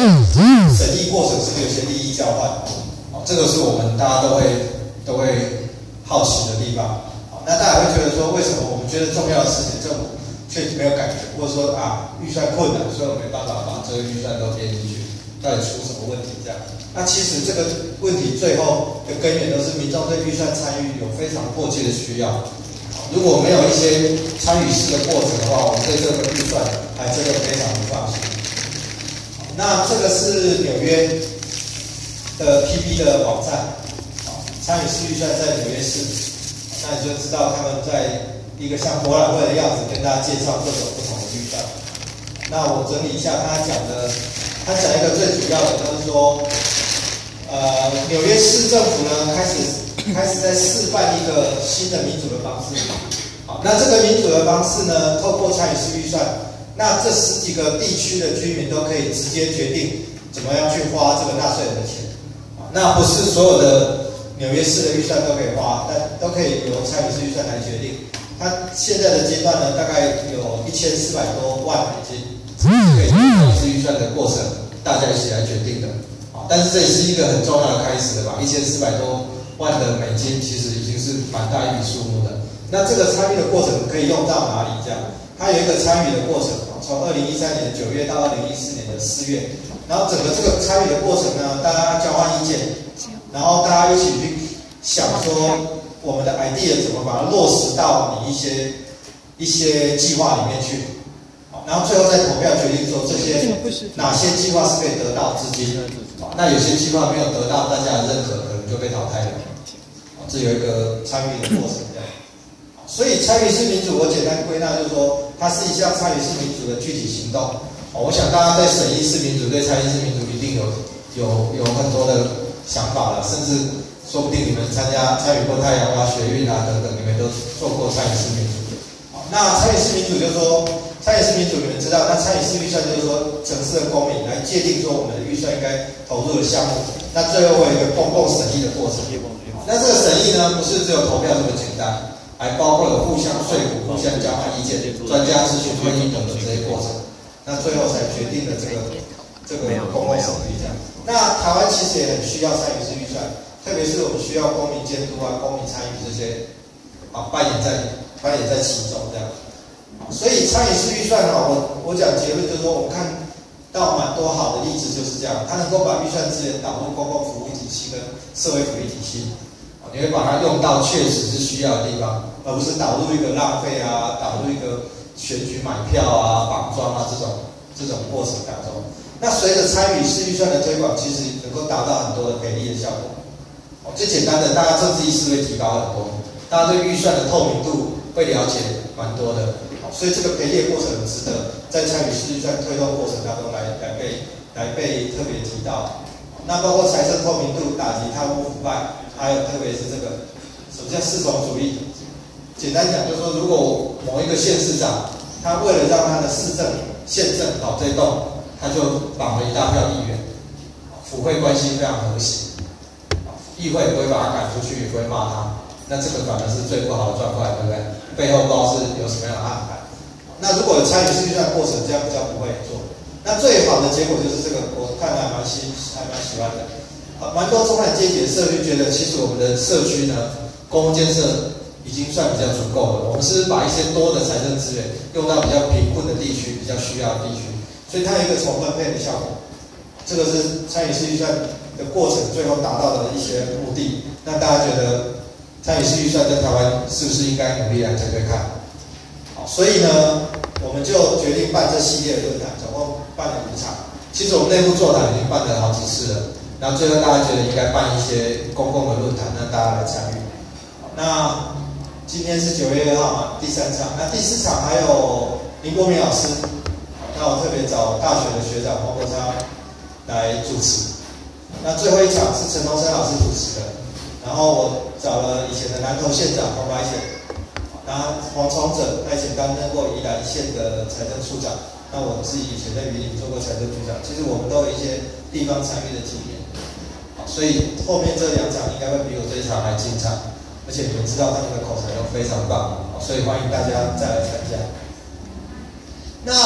审议过程是不是有些利益交换？这个是我们大家都会好奇的地方。那大家会觉得说，为什么我们觉得重要的事情，政府却没有感觉，或者说预算困难，所以我没办法把这个预算都编进去，到底出什么问题？这样，那其实这个问题最后的根源都是民众对预算参与有非常迫切的需要。如果没有一些参与式的过程的话，我们对这个预算还真的非常不放心。那这个是纽约的 PP 的网站，参与式预算在纽约市，那你就知道他们在一个像博览会的样子，跟大家介绍各种不同的预算。那我整理一下他讲一个最主要的，就是说，纽约市政府呢开始在示范一个新的民主的方式。好，那这个民主的方式呢，透过参与式预算，那这10几个地区的居民都可以直接决定怎么样去花这个纳税人的钱。那不是所有的纽约市的预算都可以花，但都可以由参与式预算来决定。它现在的阶段呢，大概有1400多万美金，可以参与式预算的过程，大家一起来决定的。但是这也是一个很重要的开始了吧？1400多万的美金其实已经是蛮大一笔数目的。那这个参与的过程可以用到哪里？这样，它有一个参与的过程，从2013年9月到2014年的4月，然后整个这个参与的过程呢，大家交换意见，然后大家一起去想说我们的 idea 怎么把它落实到你一些计划里面去，然后最后再投票决定说这些哪些计划是可以得到资金，那有些计划没有得到大家的认可，可能就被淘汰了。这有一个参与的过程这样。所以参与式民主，我简单归纳就是说，它是一项参与式民主的具体行动。我想大家对审议式民主、对参与式民主一定有很多的想法了，甚至说不定你们参与过太阳花学运等等，你们都做过参与式民主。那参与式民主就是说，参与式民主你们知道，那参与式预算就是说，城市的公民来界定说我们的预算应该投入的项目，那最后会有一个公共审议的过程。那这个审议呢，不是只有投票这么简单，还包括了互相说服、互相交换意见、专家咨询会议等的这些过程。那最后才决定了这个公共审议这样。那台湾其实也很需要参与式预算，特别是我们需要公民监督公民参与这些扮演在其中这样。所以参与式预算我讲结论就是说，我们看到蛮多好的例子就是这样，它能够把预算资源导入公共服务体系跟社会福利体系。你会把它用到确实是需要的地方，而不是导入一个浪费导入一个选举买票绑桩这种过程当中。那随着参与式预算的推广，其实能够达到很多的培力的效果。最简单的，大家政治意识会提高很多，大家对预算的透明度会了解蛮多的。所以这个培力的过程很值得在参与式预算推动过程当中来被特别提到。那包括财政透明度、打击贪污腐败。还有特别是这个什么叫四种主义？简单讲就是说，如果某一个县市长，他为了让他的市政、县政这栋，他就绑了一大票议员，府会关系非常和谐，议会也不会把他赶出去，也不会骂他，那这个反而是最不好的状况，对不对？背后不知道是有什么样的安排。那如果有参与式预算过程，这样比较不会做。那最好的结果就是这个，我看还蛮喜欢的。蛮多中产阶级的社区觉得，其实我们的社区呢，公共建设已经算比较足够了。我们是把一些多的财政资源用到比较贫困的地区、比较需要的地区，所以它有一个重分配的效果。这个是参与式预算的过程最后达到的一些目的。那大家觉得参与式预算在台湾是不是应该努力来推推看？好，所以呢，我们就决定办这系列的论坛，总共办了5场。其实我们内部座谈已经办了好几次了。然后最后大家觉得应该办一些公共的论坛，让大家来参与。那今天是9月2号嘛，第3场。那第4场还有林国民老师，那我特别找大学的学长黄国昌来主持。那最后一场是陈东升老师主持的，然后我找了以前的南投县长黄白显，然后黄崇哲，他以前担任过宜兰县的财政处长。那我自己以前在云林做过财政局长，其实我们都有一些地方参与的经验，所以后面这2场应该会比我这一场还精彩，而且你们知道他们的口才都非常棒，所以欢迎大家再来参加。那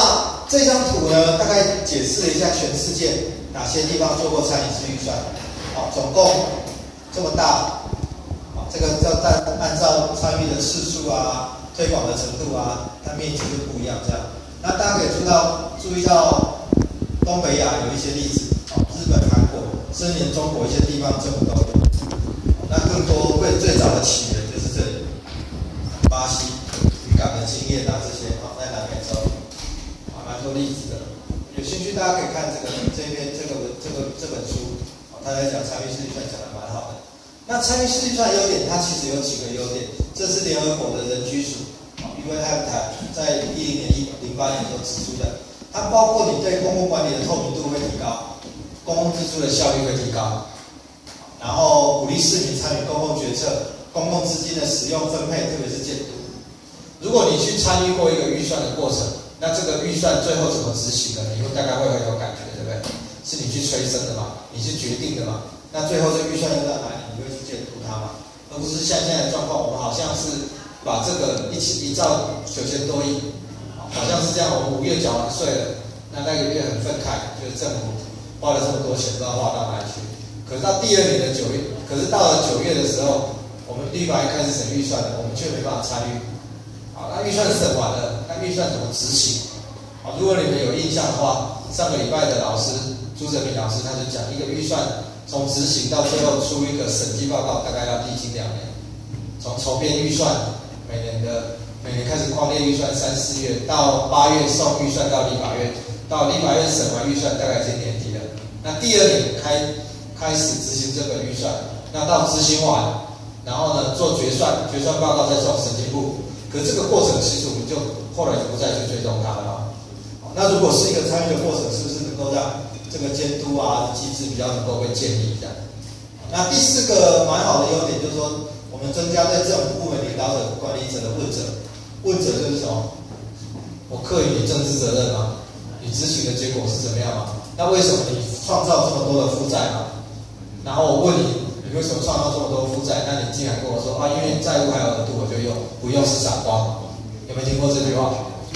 这张图呢，大概解释了一下全世界哪些地方做过参与式预算。好，总共这么大，好，这个要按照参与的次数啊、推广的程度啊，它面积就不一样这样。那大家可以注意到东北亚有一些例子，日本、韩国，甚至连中国一些地方政府都有。那更多最早的起源就是这里，巴西渔港的经验啊这些，在南美洲，蛮多例子的。有兴趣大家可以看这本书，他在讲参与式预算讲得蛮好的。那参与式预算优点，它其实有几个优点，这是联合国的人居署UN Habitat 在2010年、08年所指出的。它包括你对公共管理的透明度会提高，公共支出的效率会提高。然后鼓励市民参与公共决策、公共资金的使用分配，特别是监督。如果你去参与过一个预算的过程，那这个预算最后怎么执行的，你会大概会很有感觉，对不对？是你去催生的嘛，你去决定的嘛。那最后这个预算要到哪里，你会去监督它嘛？而不是像现在的状况，我们好像是把这个一兆9000多亿，好像是这样。我们5月缴完税了，那个月很愤慨，就是政府花了这么多钱，不知道花到哪里去。可是到第2年的9月，可是到了9月的时候，我们立法院开始审预算了，我们却没办法参与。好，那预算审完了，那预算怎么执行？好，如果你们有印象的话，上个礼拜的老师朱哲明老师他就讲，一个预算从执行到最后出一个审计报告，大概要历经2年。从筹编预算，每年开始框列预算3、4月，到8月送预算到立法院，到立法院审完预算，大概已经年底了。那第2年开始执行这个预算，那到执行完，然后呢做决算报告再送审计部。可这个过程其实我们就后来就不再去追踪它了嘛。那如果是一个参与的过程，是不是能够让这个监督啊机制比较能够被建立这样？那第4个蛮好的优点就是说，我们增加对政府部门领导者、管理者的问责。问责就是什么？我课予你政治责任吗？你执行的结果是怎么样吗？那为什么你创造这么多的负债吗？然后我问你，你为什么创造这么多负债？那你竟然跟我说啊，因为债务还有额度，我就用，不用是傻瓜。有没有听过这句话？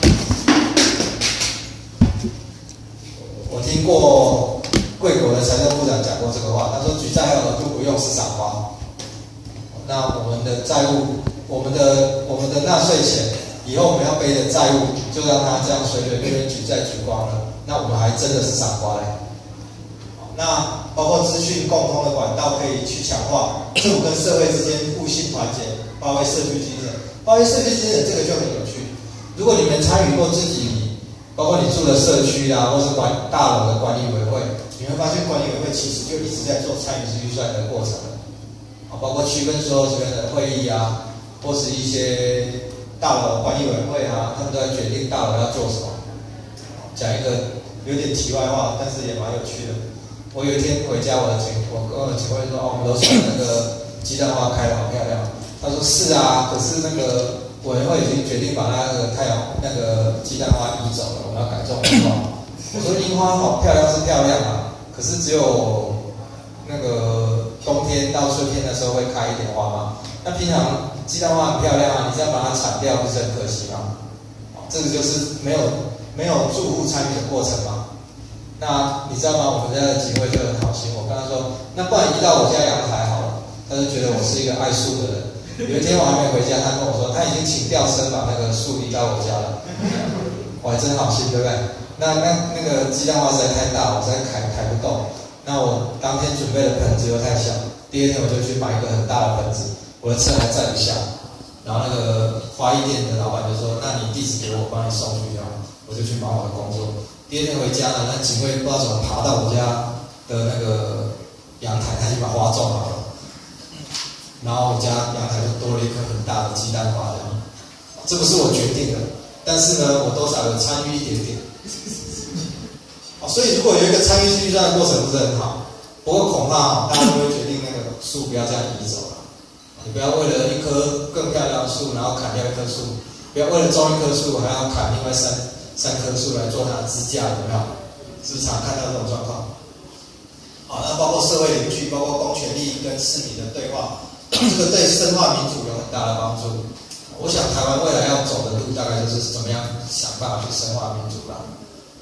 我听过贵国的财政部长讲过这个话，他说举债还有额度，不用是傻瓜。那我们的债务，我们的纳税钱，以后我们要背的债务，就让他这样随随便便举债举光了，那我们还真的是傻瓜嘞。那包括资讯共通的管道可以去强化政府跟社会之间互信团结，发挥社区精神。发挥社区精神这个就很有趣。如果你们参与过自己，包括你住的社区啊，或是大楼的管理委员会，你会发现管理委员会其实就一直在做参与式预算的过程。包括区分所有这边的会议啊，或是一些大楼管理委员会啊，他们都在决定大楼要做什么。讲一个有点题外话，但是也蛮有趣的。我有一天回家，我跟我的警卫说：“哦，我们楼上那个鸡蛋花开得好漂亮。”他说：“是啊，可是那个委员会已经决定把那个鸡蛋花移走了，我们要改种樱花。”我说：“樱花好漂亮是漂亮啊，可是只有那个冬天到春天的时候会开一点花吗？那平常鸡蛋花很漂亮啊，你这样把它铲掉，不是很可惜吗？”这个就是没有住户参与的过程嘛。那你知道吗？我们家的警卫就很好心，我跟他说：“那不然移到我家阳台好了。”他就觉得我是一个爱树的人。有一天我还没回家，他跟我说他已经请吊车把那个树移到我家了。我还真好心，对不对？那个鸡蛋花实在太大，我实在抬不动。那我当天准备的盆子又太小，第2天我就去买一个很大的盆子，我的车还载不下。然后那个花艺店的老板就说：“那你地址给我，帮你送去啊。”我就去忙我的工作。第2天回家呢，那警卫不知道怎么爬到我家的那个阳台，他就把花种好了。然后我家阳台就多了一颗很大的鸡蛋花，这不是我决定的，但是呢，我多少有参与一点点。所以如果有一个参与式预算的过程，不是很好。不过恐怕大家都会决定那个树不要这样移走了。你不要为了一棵更漂亮的树，然后砍掉一棵树；不要为了种一棵树，还要砍另外三棵树来做它的支架，有没有？是不是常看到这种状况？好，那包括社会邻居，包括公权力跟市民的对话，这个对深化民主有很大的帮助。我想台湾未来要走的路，大概就是怎么样想办法去深化民主啦。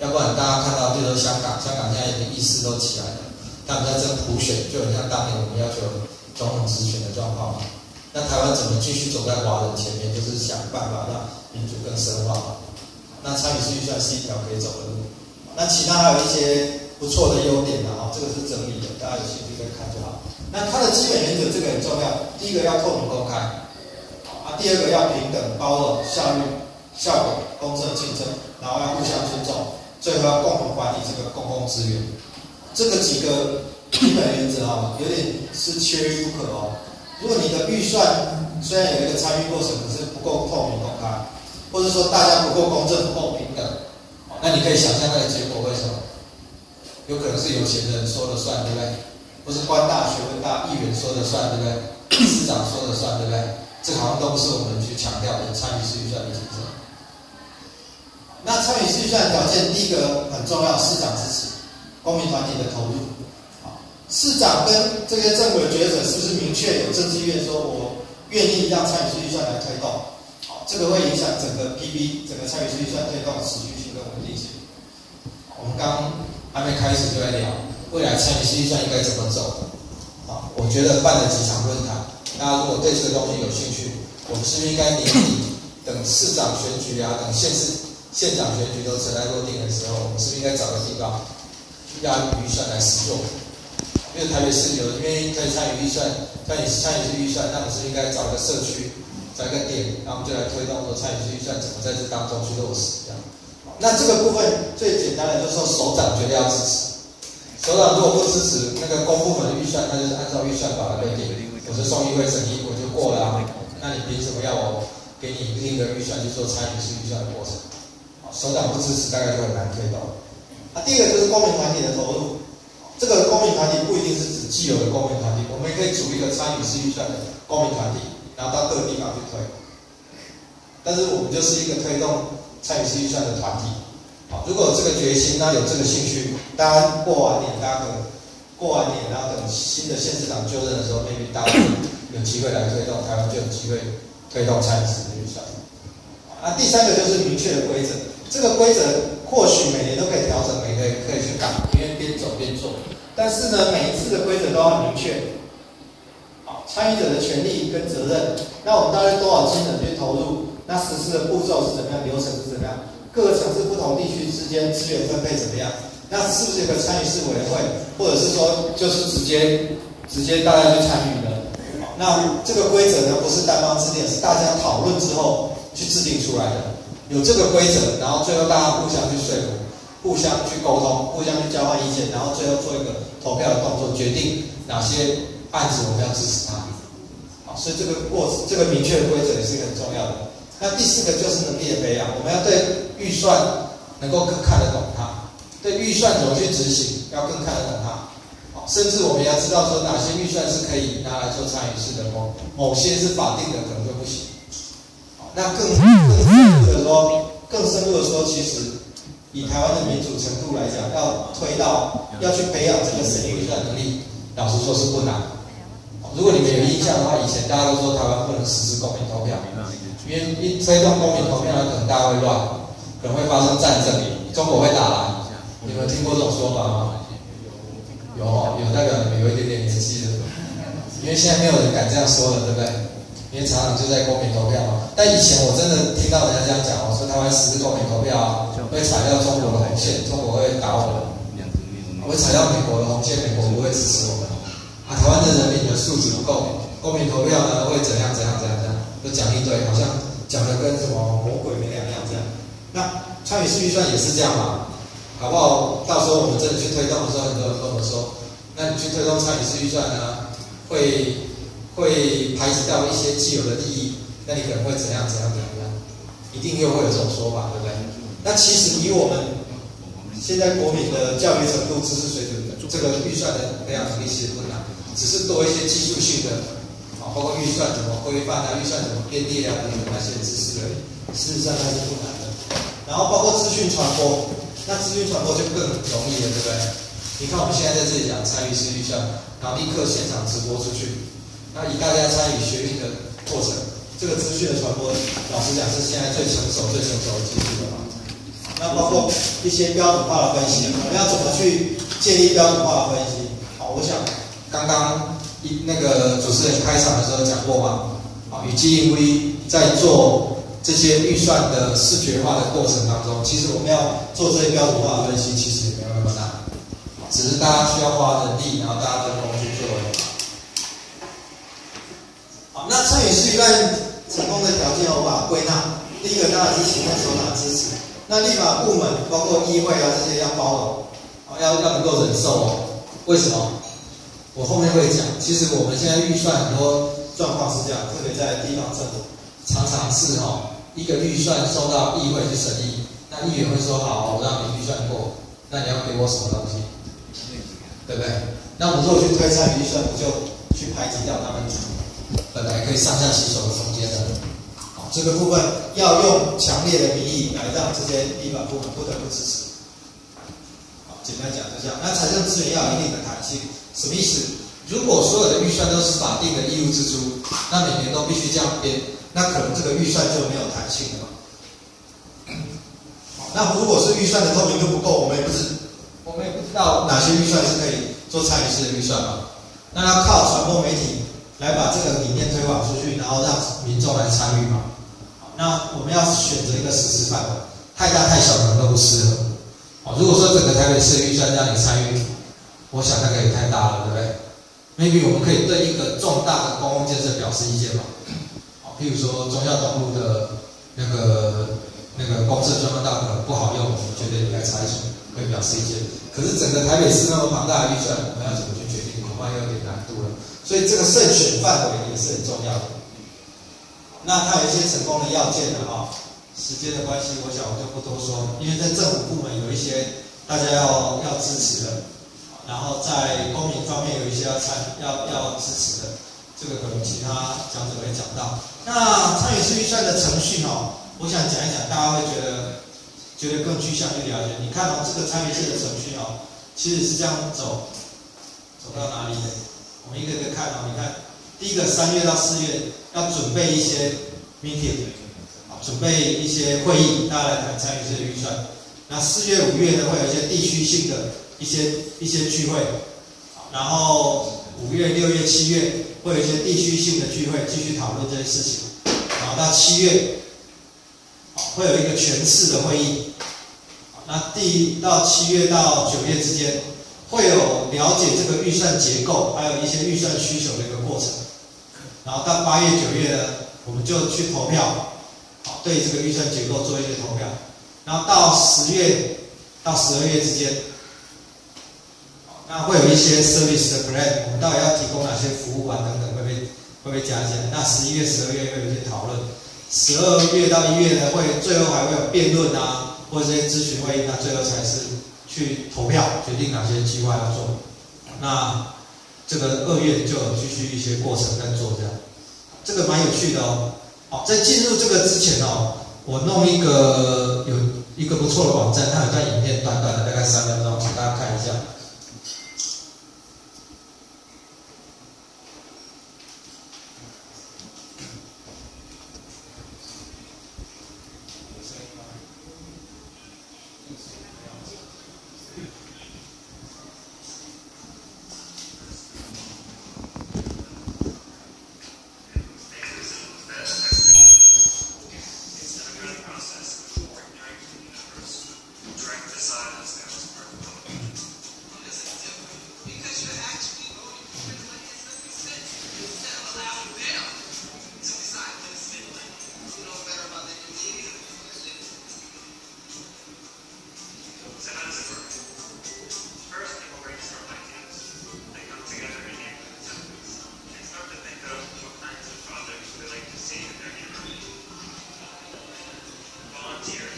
要不然大家看到，比如说香港现在连议事都起来了，他们在争普选，就很像当年我们要求总统直选的状况嘛。那台湾怎么继续走在华人前面，就是想办法让民主更深化。那参与式预算是一条可以走的路。那其他还有一些不错的优点啊，这个是整理的，大家有兴趣再看就好。那它的基本原则这个很重要，第一个要透明公开，第二个要平等、包容、效率、效果、公正竞争，然后要互相尊重，最后要共同管理这个公共资源。这个几个基本原则有点是缺一不可哦。如果你的预算虽然有一个参与过程，可是不够透明公开，或者说大家不够公正、不够平等，那你可以想象那个结果会什么？有可能是有钱人说了算，对不对？不是官大学问大，议员说了算，对不对？市长说了算，对不对？这好像都不是我们去强调的参与式预算的精神。那参与式预算的条件，第一个很重要，市长支持，公民团体的投入。市长跟这些政府的决策者是不是明确有政治意愿，说我愿意让参与式预算来推动？这个会影响整个 PB 整个参与式预算推动持续性跟稳定性。我们刚还没开始就在聊未来参与式预算应该怎么走。我觉得办了几场论坛，大家如果对这个东西有兴趣，我们是不是应该年底等市长选举啊，等县长选举都尘埃落定的时候，我们是不是应该找个地方压预算来使用？因为台北市有人愿意可以参与预算，参与式预算，那我们是不是应该找个社区，找一个点，然后我们就来推动说参与式预算怎么在这当中去落实这样。那这个部分最简单的就是说首长绝对要支持。首长如果不支持那个公部门的预算，那就是按照预算法来规定，我就送议会审议我就过了啊。那你凭什么要我给你另一个预算去做参与式预算的过程？首长不支持，大概就很难推动。第二个就是公民团体的投入。这个公民团体不一定是指既有的公民团体，我们也可以组一个参与式预算的公民团体，然后到各个地方去推。但是我们就是一个推动参与式预算的团体。如果有这个决心，那有这个兴趣，大家过完年，然后等新的县市长就任的时候 ，maybe 大家有机会来推动，台湾就有机会推动参与式的预算。第三个就是明确的规则，这个规则或许每年都可以调整，每年可以去改，因为边走边做。但是呢，每一次的规则都很明确。参与者的权利跟责任，那我们大概多少金额去投入？那实施的步骤是怎么样？流程是怎么样？各个城市不同地区之间资源分配怎么样？那是不是有个参与式委员会，或者是说就是直接大家去参与的？那这个规则呢，不是单方制定，是大家讨论之后去制定出来的。有这个规则，然后最后大家互相去说服，互相去沟通，互相去交换意见，然后最后做一个投票的动作，决定哪些案子我们要支持它。所以这个明确的规则也是一个很重要的。那第四个就是能力的培养，我们要对预算能够更看得懂它，对预算怎么去执行要更看得懂它。甚至我们要知道说哪些预算是可以拿来做参与式的，某些是法定的可能就不行。那更深入的说，其实以台湾的民主程度来讲，要去培养这个审议预算能力，老实说是不难。如果你们有印象的话，以前大家都说台湾不能实施公民投票，因为一推动公民投票，可能大家会乱，可能会发生战争，中国会打来。你们有听过这种说法吗？有代表你们有一点点年纪的，因为现在没有人敢这样说了，对不对？因为常常就在公民投票嘛。但以前我真的听到人家这样讲，说台湾实施公民投票会踩到中国的红线，中国会打我们，会踩到美国的红线，美国不会支持我们。台湾的人民的素质不够，公民投票呢会怎样，都讲一堆，好像讲的跟什么魔鬼没两样这样。那参与式预算也是这样嘛，好不好？到时候我们真的去推动的时候，很多人跟我说，那你去推动参与式预算呢，会排挤到一些既有的利益，那你可能会怎样，一定又会有这种说法，对不对？那其实以我们现在国民的教育程度、知识水准，这个预算的培养能力其实不难。只是多一些技术性的，包括预算怎么规范啊，预算怎么编列啊等等那些知识而已。事实上它是不难的。然后包括资讯传播，那资讯传播就更容易了，对不对？你看我们现在在这里讲参与式预算，然后立刻现场直播出去，那以大家参与学运的过程，这个资讯的传播，老实讲是现在最成熟的技术了嘛。 那包括一些标准化的分析，我们要怎么去建立标准化的分析？好，我想刚刚那个主持人开场的时候讲过嘛，与基因 V 在做这些预算的视觉化的过程当中，其实我们要做这些标准化的分析，其实也没有那么难，只是大家需要花人力，然后大家分工去做而已。 好，那参与式预算成功的条件，我把它归纳。第一个当然是行政首长支持，那立法部门包括议会啊这些要包容， 要能够忍受哦。为什么？我后面会讲。其实我们现在预算很多状况是这样，特别在地方政府， 常常是一个预算送到议会去审议，那议员会说好，我让你预算过，那你要给我什么东西？对不对？ 那我们如果去推参与预算，不就去排挤掉他们本来可以上下其手的空间的？ 这个部分要用强烈的民意来让这些立法部门不得不支持。好，简单讲就这样。那财政资源要有一定的弹性，什么意思？ 如果所有的预算都是法定的义务支出，那每年都必须这样编， 那可能这个预算就没有弹性了嘛。好，那如果是预算的透明度不够，我们也不知道哪些预算是可以做参与式的预算嘛。那要靠传播媒体来把这个理念推广出去，然后让民众来参与嘛。 那我们要选择一个实施范围， 太大太小可能都不适合。如果说整个台北市的预算让你参与，我想那个也太大了，对不对 ？maybe 我们可以对一个重大的公共建设表示意见嘛。譬如说忠孝东路的那个公厕专用道可能不好用，我们觉得应该拆除，可以表示意见。可是整个台北市那么庞大的预算，我们要怎么去决定，恐怕又有点难度了。 所以这个胜选范围也是很重要的。那它有一些成功的要件的时间的关系，我想我就不多说，因为在政府部门有一些大家要支持的，然后在公民方面有一些要支持的，这个可能其他讲者会讲到。那参与式预算的程序我想讲一讲，大家会觉得更具象去了解。你看这个参与式的程序其实是这样走到哪里的？我们一个一个看你看，第一个3月到4月要准备一些 meeting， 准备一些会议，大家来谈参与式的预算。那4月、5月呢，会有一些地区性的一些聚会，然后5月、6月、7月会有一些地区性的聚会，继续讨论这些事情。然后到7月，会有一个全市的会议。那到7月到9月之间，会有了解这个预算结构，还有一些预算需求的一个过程。然后到8月、9月呢，我们就去投票，对这个预算结构做一些投票。然后到10月到12月之间，那会有一些 service 的 plan， 我们到底要提供哪些服务啊等等，会被加进来。那11月、12月会有一些讨论。12月到1月呢，最后还会有辩论啊，或者这些咨询会议，那最后才是去投票决定哪些计划要做。那这个2月就有继续一些过程在做，这样，这个蛮有趣的好，在进入这个之前我弄有一个不错的网站，它有段影片，短短的大概3分钟，请大家看一下。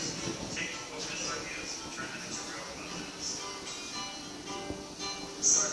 Sorry.